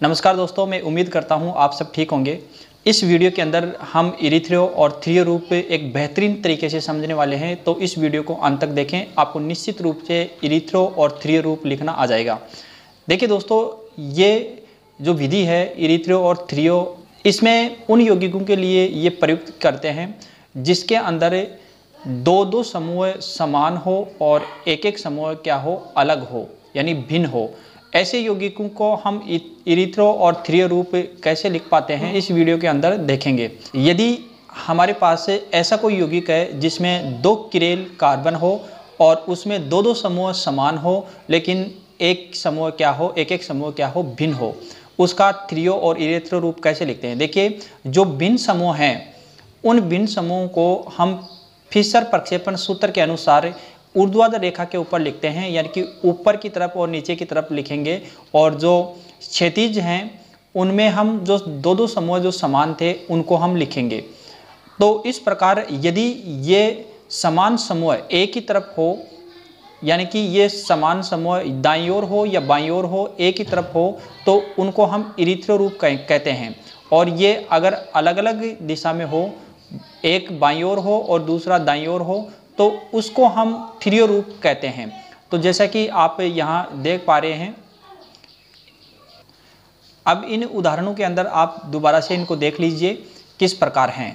नमस्कार दोस्तों, मैं उम्मीद करता हूं आप सब ठीक होंगे। इस वीडियो के अंदर हम इरीथ्रियो और थ्रियो रूप एक बेहतरीन तरीके से समझने वाले हैं, तो इस वीडियो को अंत तक देखें। आपको निश्चित रूप से इरीथ्रियो और थ्रियो रूप लिखना आ जाएगा। देखिए दोस्तों, ये जो विधि है इरीथ्रियो और थ्रियो, इसमें उन यौगिकों के लिए ये प्रयुक्त करते हैं जिसके अंदर दो दो समूह समान हो और एक एक समूह क्या हो, अलग हो, यानी भिन्न हो। ऐसे यौगिकों को हम इरीथ्रो और थ्रियो रूप कैसे लिख पाते हैं, इस वीडियो के अंदर देखेंगे। यदि हमारे पास ऐसा कोई यौगिक है जिसमें दो किरेल कार्बन हो और उसमें दो दो समूह समान हो, लेकिन एक समूह क्या हो, एक एक समूह क्या हो, भिन्न हो, उसका थ्रियो और इरीथ्रो रूप कैसे लिखते हैं। देखिए, जो भिन्न समूह हैं उन भिन्न समूहों को हम फिशर प्रक्षेपण सूत्र के अनुसार ऊर्ध्वाधर रेखा के ऊपर लिखते हैं, यानी कि ऊपर की तरफ और नीचे की तरफ लिखेंगे। और जो क्षैतिज हैं उनमें हम जो दो दो समूह जो समान थे उनको हम लिखेंगे। तो इस प्रकार यदि ये समान समूह एक ही तरफ हो, यानी कि ये समान समूह दाईं ओर हो या बाईं ओर हो, एक ही तरफ हो, तो उनको हम इरीथ्रो रूप कहते हैं। और ये अगर अलग अलग दिशा में हो, एक बाईं ओर हो और दूसरा दाईं ओर हो, तो उसको हम थ्रियो रूप कहते हैं। तो जैसा कि आप यहाँ देख पा रहे हैं, अब इन उदाहरणों के अंदर आप दोबारा से इनको देख लीजिए किस प्रकार हैं।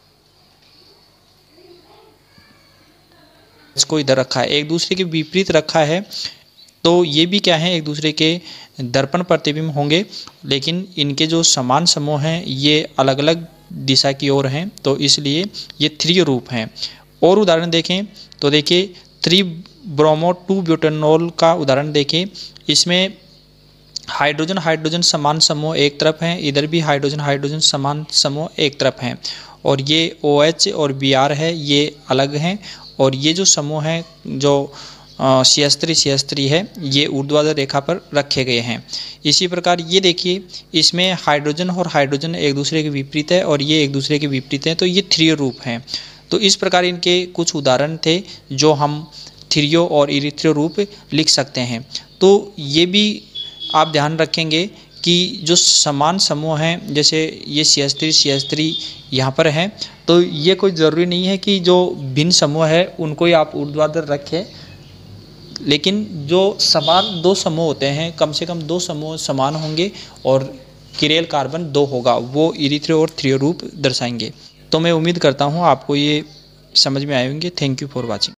इसको इधर रखा है, एक दूसरे के विपरीत रखा है, तो ये भी क्या है, एक दूसरे के दर्पण प्रतिबिंब होंगे, लेकिन इनके जो समान समूह हैं ये अलग अलग दिशा की ओर हैं, तो इसलिए ये थ्रियो रूप हैं। और उदाहरण देखें तो देखिए, 3-ब्रोमो 2-ब्यूटेनॉल का उदाहरण देखें। इसमें हाइड्रोजन हाइड्रोजन समान समूह एक तरफ हैं, इधर भी हाइड्रोजन हाइड्रोजन समान समूह एक तरफ हैं, और ये OH और Br है, ये अलग हैं। और ये जो समूह हैं जो CH3 है, ये ऊर्ध्वाधर रेखा पर रखे गए हैं। इसी प्रकार ये देखिए, इसमें हाइड्रोजन और हाइड्रोजन एक दूसरे के विपरीत है और ये एक दूसरे के विपरीत हैं, तो ये थ्रियो रूप हैं। तो इस प्रकार इनके कुछ उदाहरण थे जो हम थ्रियो और इरीथ्रियो रूप लिख सकते हैं। तो ये भी आप ध्यान रखेंगे कि जो समान समूह हैं, जैसे ये CH3 यहाँ पर हैं, तो ये कोई ज़रूरी नहीं है कि जो भिन्न समूह है उनको ही आप ऊर्ध्वाधर रखें, लेकिन जो समान दो समूह होते हैं, कम से कम दो समूह समान होंगे और किरेल कार्बन 2 होगा, वो इरीथ्रियो और थ्रियो रूप दर्शाएंगे। तो मैं उम्मीद करता हूँ आपको ये समझ में आए होंगे। Thank you for watching.